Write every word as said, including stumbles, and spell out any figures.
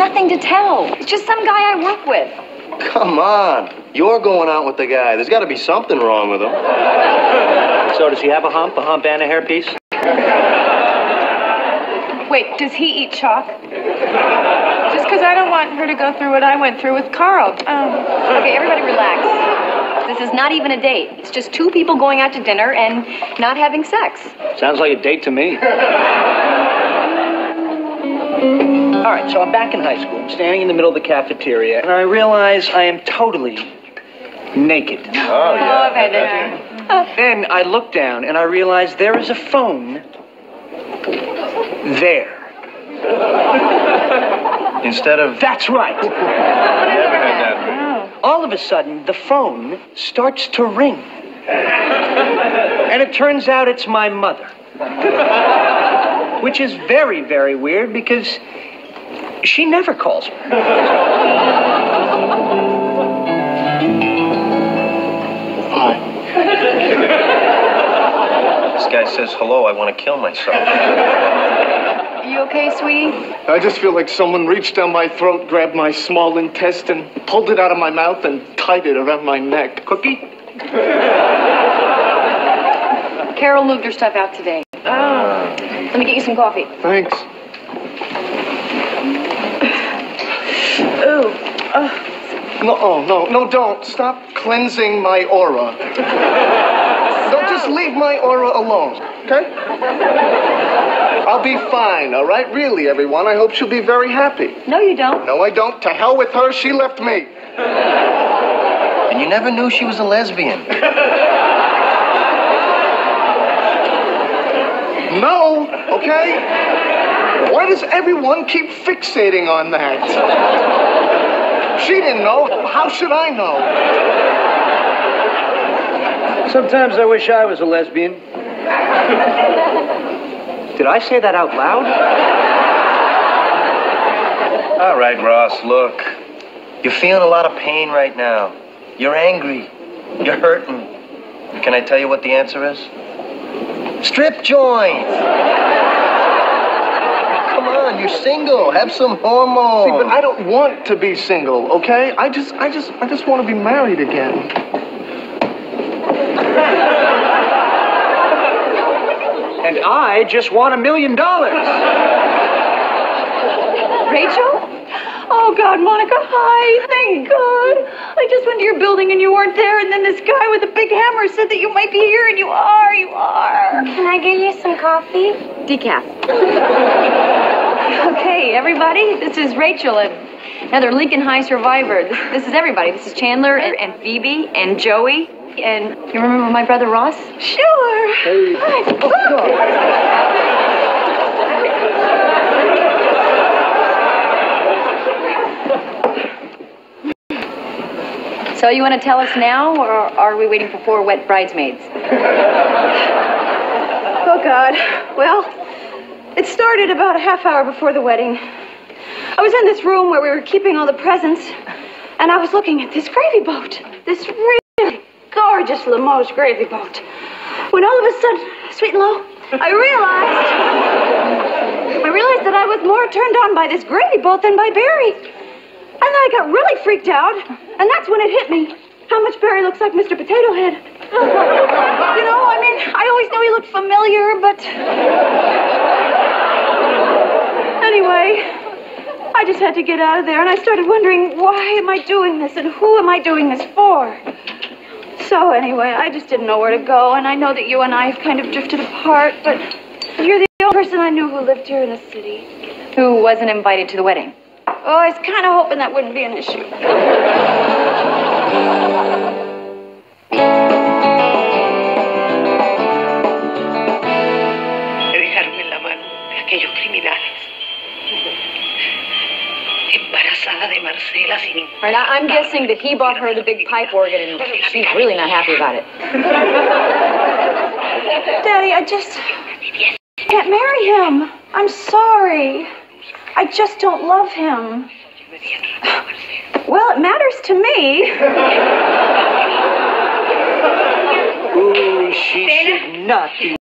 nothing to tell. It's just some guy I work with. Come on. You're going out with the guy. There's got to be something wrong with him. So does he have a hump, a hump and a hairpiece? Wait, does he eat chalk? Just because I don't want her to go through what I went through with Carl. Um. Okay, everybody relax. This is not even a date. It's just two people going out to dinner and not having sex. Sounds like a date to me. All right, so I'm back in high school. I'm standing in the middle of the cafeteria, and I realize I am totally naked. Oh, yeah. Oh, Peter. Then I look down, and I realize there is a phone there. Instead of... That's right. Never had that. All of a sudden, the phone starts to ring. And it turns out it's my mother. Which is very, very weird because she never calls me. Hi. This guy says hello, I want to kill myself. You okay, sweetie? I just feel like someone reached down my throat, grabbed my small intestine, pulled it out of my mouth, and tied it around my neck. Cookie? Carol moved her stuff out today. Oh. Let me get you some coffee. Thanks. Ooh. Oh. No, oh, no, no, don't. Stop cleansing my aura. Don't just leave my aura alone, okay? I'll be fine, all right? Really, everyone. I hope she'll be very happy. No, you don't. No, I don't. To hell with her. She left me. And you never knew she was a lesbian. No, okay? Why does everyone keep fixating on that? She didn't know. How should I know? Sometimes I wish I was a lesbian. Did I say that out loud? All right, Ross, look. You're feeling a lot of pain right now. You're angry. You're hurting. Can I tell you what the answer is? Strip joint. Come on, you're single. Have some hormones. See, but I don't want to be single, okay? I just, I just, I just want to be married again. And I just want a million dollars. Rachel? Oh, God, Monica, hi. Thank God. I just went to your building and you weren't there, and then this guy with a big hammer said that you might be here, and you are, you are. Can I get you some coffee? Decaf. Okay, everybody, this is Rachel, another Lincoln High survivor. This, this is everybody. This is Chandler and, and Phoebe and Joey. And you remember my brother Ross? Sure. Hey. Hi. Oh, God. So you want to tell us now, or are we waiting for four wet bridesmaids? Oh, God. Well, it started about a half hour before the wedding. I was in this room where we were keeping all the presents, and I was looking at this gravy boat. This really gorgeous Limoges gravy boat. When all of a sudden, sweet and low, I realized, I realized that I was more turned on by this gravy boat than by Barry. And then I got really freaked out, and that's when it hit me how much Barry looks like Mister Potato Head. You know, I mean, I always knew he looked familiar, but... Anyway, I just had to get out of there, and I started wondering, why am I doing this, and who am I doing this for? So anyway, I just didn't know where to go, and I know that you and I have kind of drifted apart, but you're the only person I knew who lived here in the city. Who wasn't invited to the wedding? Oh, I was kind of hoping that wouldn't be an issue. Me dejaron en la mano aquellos criminales. Embarazada de Marcela sin... Right, I- I'm guessing that he bought her the big pipe organ, and she's really not happy about it. Daddy, I just can't marry him. I'm sorry. I just don't love him. Well, it matters to me. Ooh, she should not be